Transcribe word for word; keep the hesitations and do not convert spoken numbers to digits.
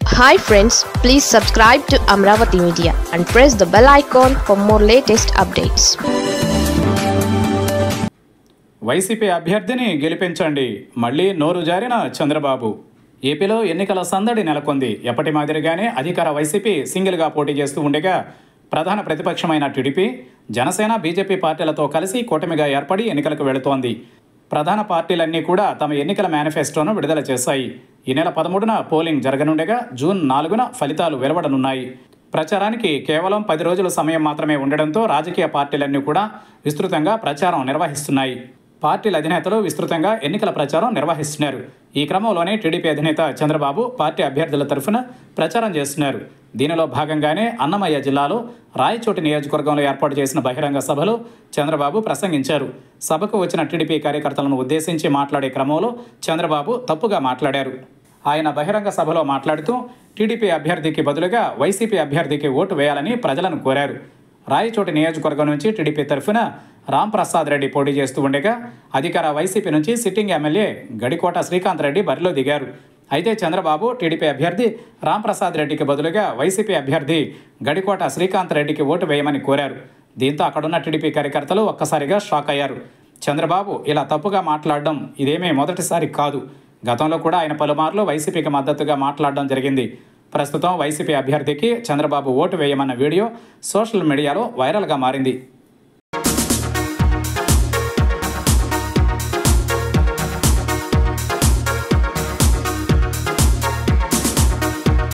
Hi friends, please subscribe to Amravati Media and press the bell icon for more latest updates. YCP అభ్యర్థిని గెలిపించండి, మళ్ళీ నోరు జారిన చంద్రబాబు. ఏపీలో ఎన్నికల సందడి నెలకొంది. ఎప్పటి మాదిరిగానే అధికార వైసీపీ సింగిల్గా పోటీ చేస్తూ ఉండగా ప్రధాన ప్రతిపక్షమైన టీడీపీ, జనసేన, బీజేపీ పార్టీలతో కలిసి కూటమిగా ఏర్పడి ఎన్నికలకు వెళుతోంది. ప్రధాన పార్టీలన్నీ కూడా తమ ఎన్నికల మేనిఫెస్టోను విడుదల చేశాయి. ఈ నెల పదమూడున పోలింగ్ జరగనుండగా జూన్ నాలుగున ఫలితాలు వెలువడనున్నాయి. ప్రచారానికి కేవలం పది రోజుల సమయం మాత్రమే ఉండడంతో రాజకీయ పార్టీలన్నీ కూడా విస్తృతంగా ప్రచారం నిర్వహిస్తున్నాయి. పార్టీల అధినేతలు విస్తృతంగా ఎన్నికల ప్రచారం నిర్వహిస్తున్నారు. ఈ క్రమంలోనే టీడీపీ అధినేత చంద్రబాబు పార్టీ అభ్యర్థుల తరఫున ప్రచారం చేస్తున్నారు. దీనిలో భాగంగానే అన్నమయ్య జిల్లాలో రాయచోటి నియోజకవర్గంలో ఏర్పాటు చేసిన బహిరంగ సభలో చంద్రబాబు ప్రసంగించారు. సభకు వచ్చిన టీడీపీ కార్యకర్తలను ఉద్దేశించి మాట్లాడే క్రమంలో చంద్రబాబు తప్పుగా మాట్లాడారు. ఆయన బహిరంగ సభలో మాట్లాడుతూ టీడీపీ అభ్యర్థికి బదులుగా వైసీపీ అభ్యర్థికి ఓటు వేయాలని ప్రజలను కోరారు. రాయచోటి నియోజకవర్గం నుంచి టీడీపీ తరఫున రాంప్రసాద్ రెడ్డి పోటీ చేస్తూ ఉండగా అధికార వైసీపీ నుంచి సిట్టింగ్ ఎమ్మెల్యే గడికోట శ్రీకాంత్ రెడ్డి బరిలో దిగారు. అయితే చంద్రబాబు టీడీపీ అభ్యర్థి రాంప్రసాద్ రెడ్డికి బదులుగా వైసీపీ అభ్యర్థి గడికోట శ్రీకాంత్ రెడ్డికి ఓటు వేయమని కోరారు. దీంతో అక్కడున్న టీడీపీ కార్యకర్తలు ఒక్కసారిగా షాక్ అయ్యారు. చంద్రబాబు ఇలా తప్పుగా మాట్లాడడం ఇదేమీ మొదటిసారి కాదు. గతంలో కూడా ఆయన పలుమార్లు వైసీపీకి మద్దతుగా మాట్లాడడం జరిగింది. ప్రస్తుతం వైసీపీ అభ్యర్థికి చంద్రబాబు ఓటు వేయమన్న వీడియో సోషల్ మీడియాలో వైరల్గా మారింది.